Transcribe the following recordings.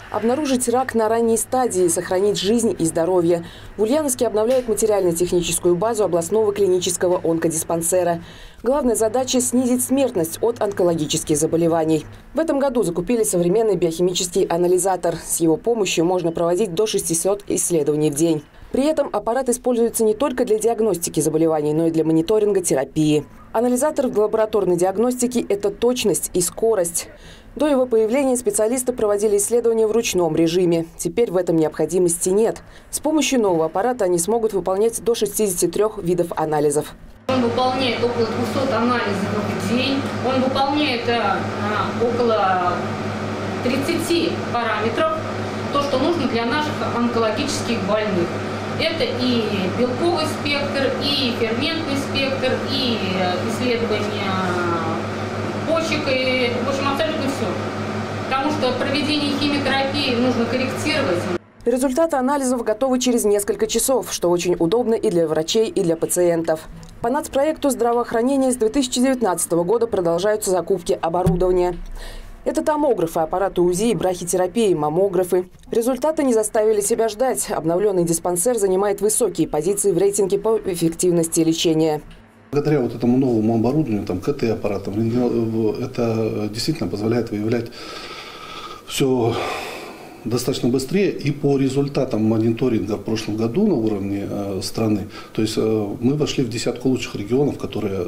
Обнаружить рак на ранней стадии, сохранить жизнь и здоровье. В Ульяновске обновляют материально-техническую базу областного клинического онкодиспансера. Главная задача – снизить смертность от онкологических заболеваний. В этом году закупили современный биохимический анализатор. С его помощью можно проводить до 600 исследований в день. При этом аппарат используется не только для диагностики заболеваний, но и для мониторинга терапии. Анализатор в лабораторной диагностике – это точность и скорость. До его появления специалисты проводили исследования в ручном режиме. Теперь в этом необходимости нет. С помощью нового аппарата они смогут выполнять до 63 видов анализов. Он выполняет около 200 анализов в день. Он выполняет около 30 параметров, то, что нужно для наших онкологических больных. Это и белковый спектр, и ферментный спектр, и исследования почек, и, в общем, абсолютно все. Потому что проведение химиотерапии нужно корректировать. Результаты анализов готовы через несколько часов, что очень удобно и для врачей, и для пациентов. По нацпроекту здравоохранения с 2019 года продолжаются закупки оборудования. Это томографы, аппараты УЗИ и брахитерапии, маммографы. Результаты не заставили себя ждать. Обновленный диспансер занимает высокие позиции в рейтинге по эффективности лечения. Благодаря вот этому новому оборудованию, КТ-аппаратам, это действительно позволяет выявлять все достаточно быстрее. И по результатам мониторинга в прошлом году на уровне страны, то есть мы вошли в десятку лучших регионов, которые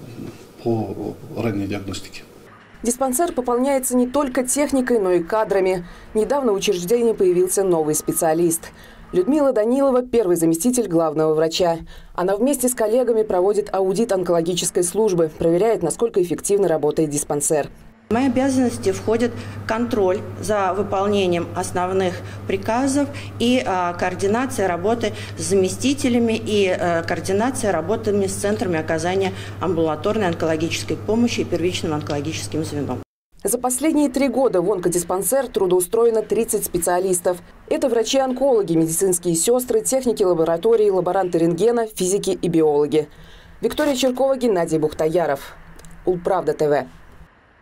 по ранней диагностике. Диспансер пополняется не только техникой, но и кадрами. Недавно в учреждении появился новый специалист. Людмила Данилова – первый заместитель главного врача. Она вместе с коллегами проводит аудит онкологической службы, проверяет, насколько эффективно работает диспансер. В мои обязанности входит контроль за выполнением основных приказов и координация работы с заместителями и координация работами с центрами оказания амбулаторной онкологической помощи и первичным онкологическим звеном. За последние 3 года в онкодиспансер трудоустроено 30 специалистов. Это врачи-онкологи, медицинские сестры, техники лаборатории, лаборанты рентгена, физики и биологи. Виктория Черкова, Геннадий Бухтаяров. Улправда ТВ.